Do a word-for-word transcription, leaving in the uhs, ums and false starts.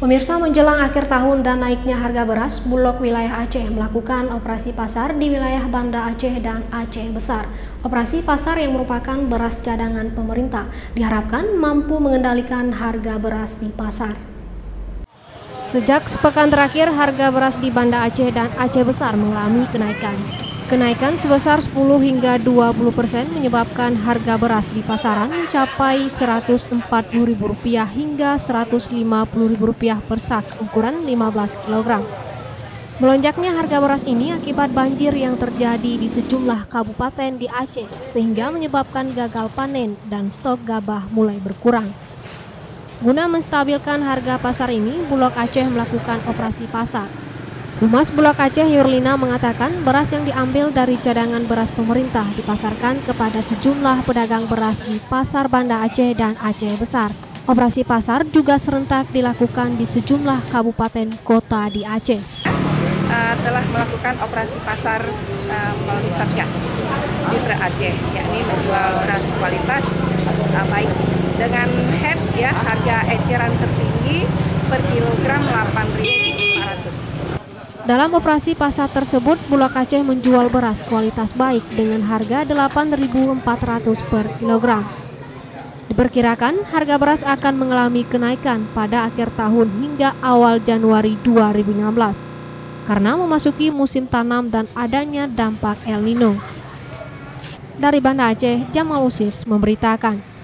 Pemirsa, menjelang akhir tahun dan naiknya harga beras, Bulog wilayah Aceh melakukan operasi pasar di wilayah Banda Aceh dan Aceh Besar. Operasi pasar yang merupakan beras cadangan pemerintah diharapkan mampu mengendalikan harga beras di pasar. Sejak sepekan terakhir, harga beras di Banda Aceh dan Aceh Besar mengalami kenaikan. Kenaikan sebesar sepuluh hingga dua puluh persen menyebabkan harga beras di pasaran mencapai seratus empat puluh ribu rupiah hingga seratus lima puluh ribu rupiah per sak ukuran lima belas kilogram. Melonjaknya harga beras ini akibat banjir yang terjadi di sejumlah kabupaten di Aceh sehingga menyebabkan gagal panen dan stok gabah mulai berkurang. Guna menstabilkan harga pasar ini, Bulog Aceh melakukan operasi pasar. Humas Bulog Aceh Yurlina mengatakan beras yang diambil dari cadangan beras pemerintah dipasarkan kepada sejumlah pedagang beras di Pasar Banda Aceh dan Aceh Besar. Operasi pasar juga serentak dilakukan di sejumlah kabupaten kota di Aceh. Uh, telah melakukan operasi pasar uh, melalui Satgas Mitra Aceh, yakni menjual beras kualitas uh, baik dengan head ya harga eceran tertinggi per kilogram delapan ribu lima ratus. Dalam operasi pasar tersebut, Bulog Aceh menjual beras kualitas baik dengan harga delapan ribu empat ratus per kilogram. Diperkirakan harga beras akan mengalami kenaikan pada akhir tahun hingga awal Januari dua ribu enam belas karena memasuki musim tanam dan adanya dampak El Nino. Dari Banda Aceh, Jamal Usis memberitakan.